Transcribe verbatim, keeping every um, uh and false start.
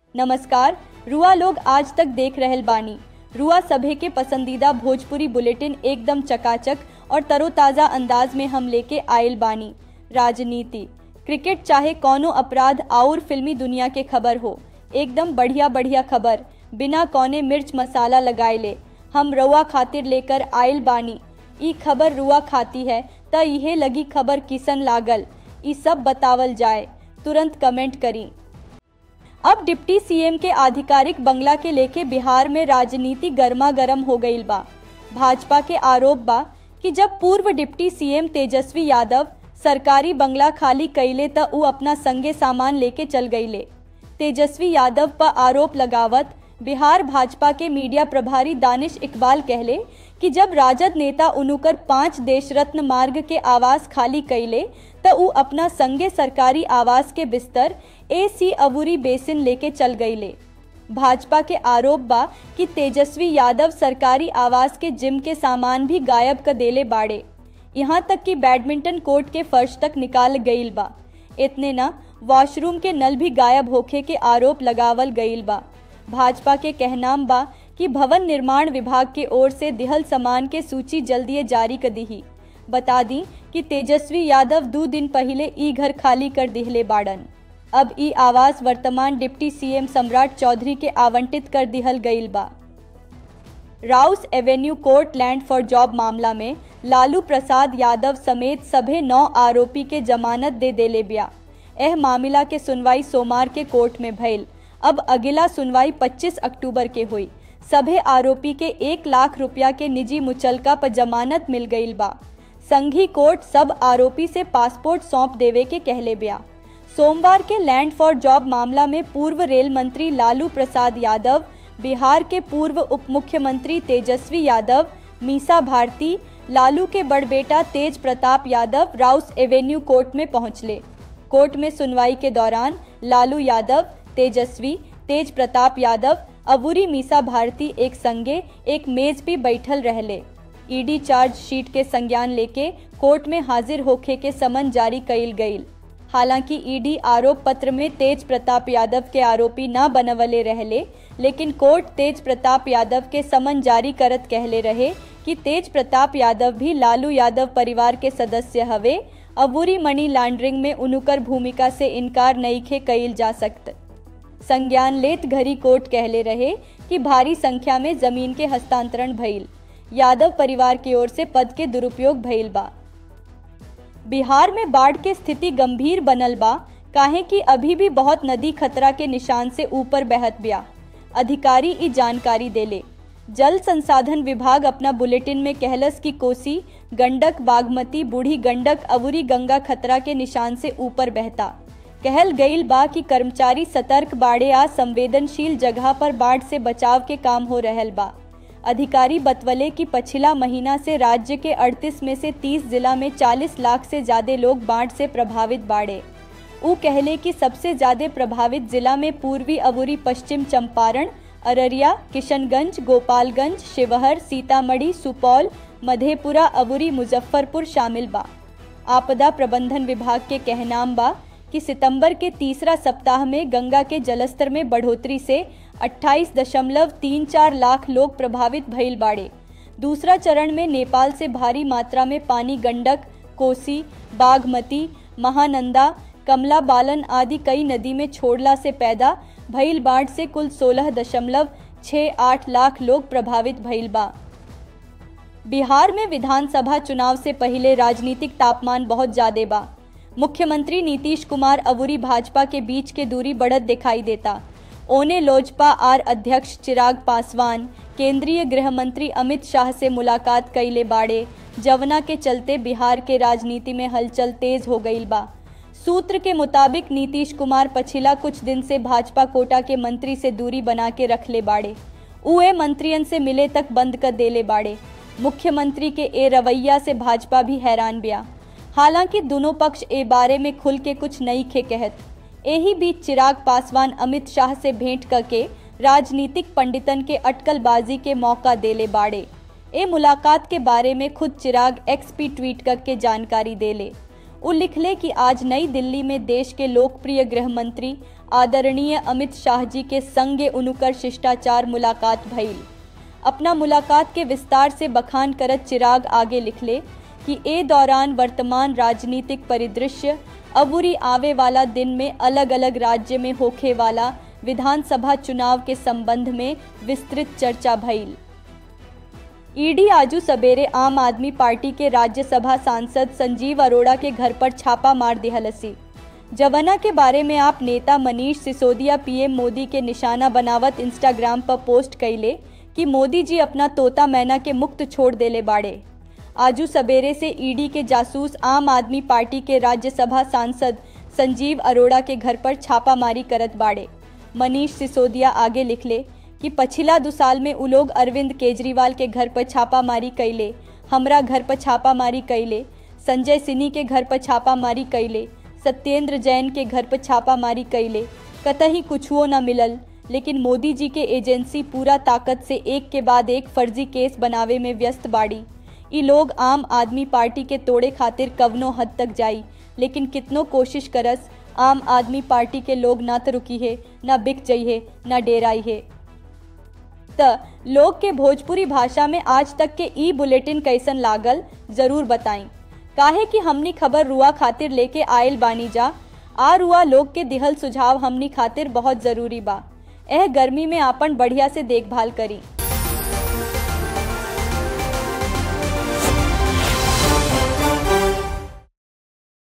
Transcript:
नमस्कार। रुआ लोग आज तक देख रहल बानी। रुआ सभे के पसंदीदा भोजपुरी बुलेटिन एकदम चकाचक और तरोताज़ा अंदाज में हम लेके आयल बानी। राजनीति, क्रिकेट चाहे कौनो अपराध और फिल्मी दुनिया के खबर हो, एकदम बढ़िया बढ़िया खबर बिना कौने मिर्च मसाला लगाएले हम रुआ खातिर लेकर आयल बानी। ई खबर रुआ खाती है त इहे लगी खबर किसन लागल, ई सब बतावल जाए, तुरंत कमेंट करी। अब डिप्टी सीएम के आधिकारिक बंगला के लेके बिहार में राजनीति गर्मा गर्म हो गईल बा। भाजपा के आरोप बा कि जब पूर्व डिप्टी सीएम तेजस्वी यादव सरकारी बंगला खाली कइले त उ अपना संगे सामान लेके चल गईले। तेजस्वी यादव पर आरोप लगावत बिहार भाजपा के मीडिया प्रभारी दानिश इकबाल कहले कि जब राजद नेता उनुकर पांच देश रत्न मार्ग के आवास खाली कइले त उ अपना संगे सरकारी आवास के बिस्तर एसी अबूरी बेसिन लेके चल गईले। भाजपा के आरोप बा कि तेजस्वी यादव सरकारी आवास के जिम के सामान भी गायब कर देले बाड़े, यहाँ तक कि बैडमिंटन कोर्ट के फर्श तक निकाल गईल बा। इतने ना, वॉशरूम के नल भी गायब होखे के आरोप लगावल गईल बा। भाजपा के कहनाम बा कि भवन निर्माण विभाग के ओर से दिहल सामान के सूची जल्दी जारी कर दीही। बता दी कि तेजस्वी यादव दो दिन पहले ई घर खाली कर दिहले बाड़न। अब ई आवास वर्तमान डिप्टी सीएम सम्राट चौधरी के आवंटित कर दिहल गईल बा। Rouse Avenue court land for job मामला में लालू प्रसाद यादव समेत सभे नौ आरोपी के जमानत दे देले बिया। एह मामला के सुनवाई सोमवार के कोर्ट में भइल। अब अगिला सुनवाई पच्चीस अक्टूबर के हुई। सभे आरोपी के एक लाख रुपया के निजी मुचलका पर जमानत मिल गईल बा। संघी कोर्ट सब आरोपी से पासपोर्ट सौंप देवे के कहले बिया। सोमवार के लैंड फॉर जॉब मामला में पूर्व रेल मंत्री लालू प्रसाद यादव, बिहार के पूर्व उप मुख्यमंत्री तेजस्वी यादव, मीसा भारती, लालू के बड़ बेटा Tej Pratap Yadav Rouse Avenue court में पहुंचले। कोर्ट में सुनवाई के दौरान लालू यादव, तेजस्वी, तेज प्रताप यादव, अबूरी मीसा भारती एक संगे एक मेज पे बैठल रहले। ईडी चार्ज शीट के संज्ञान लेके कोर्ट में हाजिर होखे के समन जारी कईल गईल। हालांकि ईडी आरोप पत्र में तेज प्रताप यादव के आरोपी न बनवले रहले, लेकिन कोर्ट तेज प्रताप यादव के समन जारी करत कहले रहे कि तेज प्रताप यादव भी लालू यादव परिवार के सदस्य हवे। अबूरी मनी लॉन्ड्रिंग में उनुकर भूमिका से इनकार नइखे कईल जा सकत। संज्ञान लेत घरी कोर्ट कहले रहे कि भारी संख्या में जमीन के हस्तांतरण भइल, यादव परिवार की ओर से पद के दुरुपयोग भइल बा। बिहार में बाढ़ के स्थिति गंभीर बनल बा, काहे कि अभी भी बहुत नदी खतरा के निशान से ऊपर बहत बिया। अधिकारी ई जानकारी देले। जल संसाधन विभाग अपना बुलेटिन में कहलस कि कोसी, गंडक, बागमती, बूढ़ी गंडक, अबूरी गंगा खतरा के निशान से ऊपर बहता। कहल गईल बा कि कर्मचारी सतर्क बाड़े आ संवेदनशील जगह पर बाढ़ से बचाव के काम हो रहल बा। अधिकारी बतवले कि पछिला महीना से राज्य के अड़तीस में से तीस जिला में चालीस लाख से ज्यादा लोग बाढ़ से प्रभावित बाड़े। उ कहले कि सबसे ज्यादा प्रभावित जिला में पूर्वी अबूरी, पश्चिम चंपारण, अररिया, किशनगंज, गोपालगंज, शिवहर, सीतामढ़ी, सुपौल, मधेपुरा, अबूरी, मुजफ्फरपुर शामिल बा। आपदा प्रबंधन विभाग के कहनाम बा कि सितंबर के तीसरा सप्ताह में गंगा के जलस्तर में बढ़ोतरी से अट्ठाईस दशमलव तीन चार लाख लोग प्रभावित भइल बाड़े। दूसरा चरण में नेपाल से भारी मात्रा में पानी गंडक, कोसी, बागमती, महानंदा, कमला बालन आदि कई नदी में छोड़ला से पैदा भइल बाढ़ से कुल सोलह दशमलव छह आठ लाख लोग प्रभावित भइल बा। बिहार में विधानसभा चुनाव से पहले राजनीतिक तापमान बहुत ज्यादा बा। मुख्यमंत्री नीतीश कुमार अबूरी भाजपा के बीच के दूरी बढ़त दिखाई देता। ओने लोजपा आर अध्यक्ष चिराग पासवान केंद्रीय गृह मंत्री अमित शाह से मुलाकात कइले बाड़े, जवना के चलते बिहार के राजनीति में हलचल तेज हो गईल बा। सूत्र के मुताबिक नीतीश कुमार पछिला कुछ दिन से भाजपा कोटा के मंत्री से दूरी बना के रखले बाड़े। उए मंत्रियन से मिले तक बंद कर देले बाड़े। मुख्यमंत्री के ए रवैया से भाजपा भी हैरान बिया। हालांकि दोनों पक्ष ए बारे में खुल के कुछ नहीं खे कहत। एही बीच चिराग पासवान अमित शाह से भेंट करके राजनीतिक पंडितन के अटकलबाजी के मौका देले बाड़े। ए मुलाकात के बारे में खुद चिराग एक्स पी ट्वीट करके जानकारी देले। उ लिखले कि आज नई दिल्ली में देश के लोकप्रिय गृह मंत्री आदरणीय अमित शाह जी के संगे उनुकर शिष्टाचार मुलाकात भइल। अपना मुलाकात के विस्तार से बखान करत चिराग आगे लिखले कि ए दौरान वर्तमान राजनीतिक परिदृश्य अबूरी आवे वाला दिन में अलग अलग राज्य में होखे वाला विधानसभा चुनाव के संबंध में विस्तृत चर्चा भइल। ईडी आजू सबेरे आम आदमी पार्टी के राज्यसभा सांसद संजीव अरोड़ा के घर पर छापा मार दिहलसी। जवना के बारे में आप नेता मनीष सिसोदिया पीएम मोदी के निशाना बनावत इंस्टाग्राम पर पोस्ट कैले कि मोदी जी अपना तोता मैना के मुक्त छोड़ देले बाड़े। आजू सबेरे से ईडी के जासूस आम आदमी पार्टी के राज्यसभा सांसद संजीव अरोड़ा के घर पर छापामारी करत बाड़े। मनीष सिसोदिया आगे लिखले कि पछिला दो साल में उ लोग अरविंद केजरीवाल के घर पर छापामारी कैले, हमरा घर पर छापामारी कैले, संजय सिन्ही के घर पर छापामारी कैले, सत्येंद्र जैन के घर पर छापामारी कैले, कतही कुछुओ न मिलल। लेकिन मोदी जी के एजेंसी पूरा ताकत से एक के बाद एक फर्जी केस बनावे में व्यस्त बाड़ी। ई लोग आम आदमी पार्टी के तोड़े खातिर कवनो हद तक जाई, लेकिन कितनो कोशिश करस आम आदमी पार्टी के लोग ना तो रुकी है, ना बिक जाई है, ना डेराई है। त लोग के भोजपुरी भाषा में आज तक के ई बुलेटिन कैसन लागल जरूर बताई। काहे कि हमनी खबर रुआ खातिर लेके आयल बानी जा। आ रुआ लोग के दिहल सुझाव हमनी खातिर बहुत जरूरी बा। एह गर्मी में आपन बढ़िया से देखभाल करी।